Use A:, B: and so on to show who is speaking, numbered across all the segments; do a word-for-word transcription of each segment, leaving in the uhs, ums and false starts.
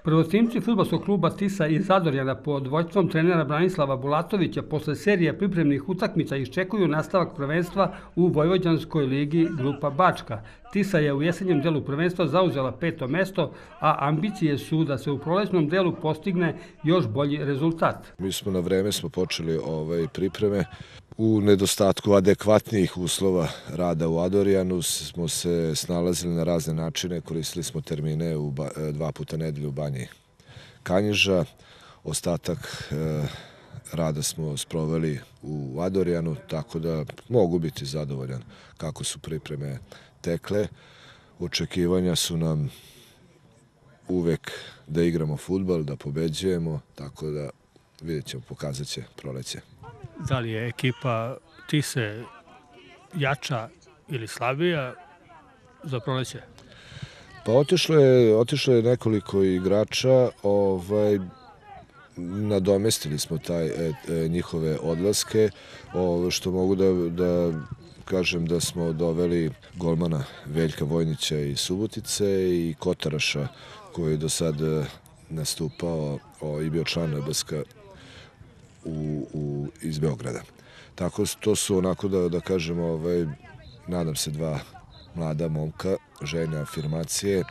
A: Prvotimci fudbalskog kluba Tisa iz Zadorjana pod vođstvom trenera Branislava Bulatovića posle serije pripremnih utakmica iščekuju nastavak prvenstva u Vojvođanskoj ligi grupa Bačka. Tisa je u jesenjem delu prvenstva zauzela peto mesto, a ambicije su da se u prolećnom delu postigne još bolji rezultat.
B: Mi smo na vreme smo počeli ovaj pripreme. U nedostatku adekvatnijih uslova rada u Adorjanu smo se snalazili na razne načine, koristili smo termine u ba, dva puta nedelju u Banji Kanjiža. Ostatak e, rada smo sproveli u Adorjanu, tako da mogu biti zadovoljan kako su pripreme tekle. Očekivanja su nam uvek da igramo fudbal, da pobeđujemo, tako da vidjet ćemo, pokazat će proleće.
A: Da li je ekipa Tise jača ili slabija za proleće?
B: Pa otišlo je, otišlo je nekoliko igrača, ovaj, nadomestili smo taj, e, e, njihove odlaske, o, što mogu da, da kažem da smo doveli golmana Veljka Vojnića iz Subotice i Kotaraša koji je do sad nastupao o, i bio član B S K U, u, iz Beograda. Tako to su onako da, da kažem, ovaj, nadam se dva mlada momka, željne afirmacije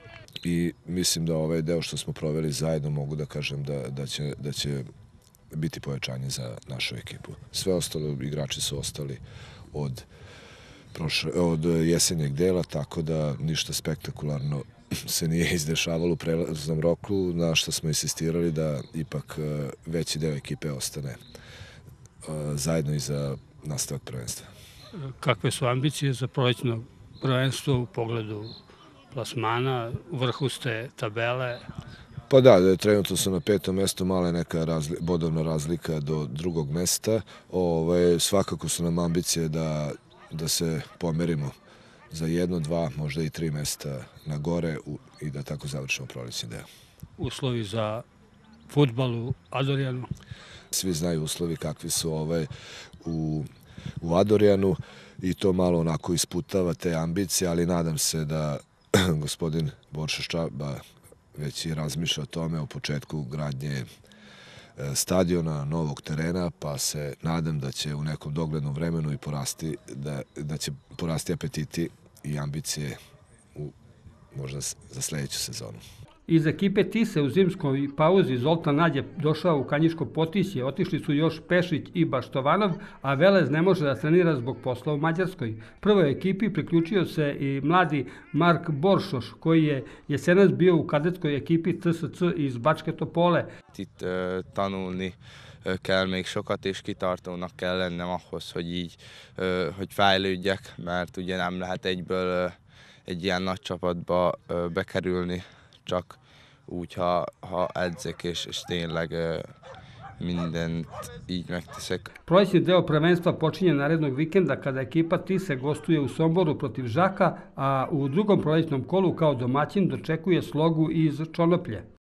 B: i mislim da ovaj deo što smo proveli zajedno mogu da kažem da, da, će, da će biti pojačanje za našu ekipu. Sve ostalo igrači su ostali od, prošle, od jesenjeg dela, tako da ništa spektakularno se nije izdešavalo u prelaznom roku, na što smo insistirali da ipak veći deo ekipe ostane zajedno i za nastavak prvenstva.
A: Kakve su ambicije za prolećno prvenstvo u pogledu plasmana, u vrhu ste tabele?
B: Pa da, trenutno su na petom mestu, mala je neka razli, bodovna razlika do drugog mesta. Ove, svakako su nam ambicije da, da se pomerimo za jedno, dva, možda i tri mesta na gore u, i da tako završimo prolećni deo.
A: Uslovi za fudbal u Adorjanu?
B: Svi znaju uslovi kakvi su ovaj u, u Adorjanu i to malo onako isputava te ambicije, ali nadam se da gospodin Borša Ščaba već i razmišlja o tome, o početku gradnje stadiona, novog terena, pa se nadam da će u nekom doglednom vremenu i porasti, da, da će porasti apetiti i ambicije u, možda za sledeću sezonu.
A: Iz ekipe Tise u zimskoj pauzi Zoltan Nadj je došao u Kanjiško Potisje, otišli su još Pešić i Baštovanov, a Velez ne može da trenira zbog posla u Mađarskoj. Prvoj ekipi priključio se i mladi Mark Boršoš, koji je jesenas bio u kadetskoj ekipi T S C iz Bačke Topole.
C: Itt uh, tanulni uh, kell még sokat, és kitartónak kell lennem ahhoz, hogy így, uh, hogy fejlődjek, mert ugye nem lehet egyből uh, egy ilyen nagy csapatba uh, bekerülni, csak úgy, ha, ha edzek, és, és tényleg uh, mindent így megteszek.
A: Prolećni deo prvenstva počinje narednog vikenda kada ekipa Tise gostuje u Somboru protiv Žaka, a u drugom prolećnom kolu kao domaćin dočekuje Slogu iz Čonoplje.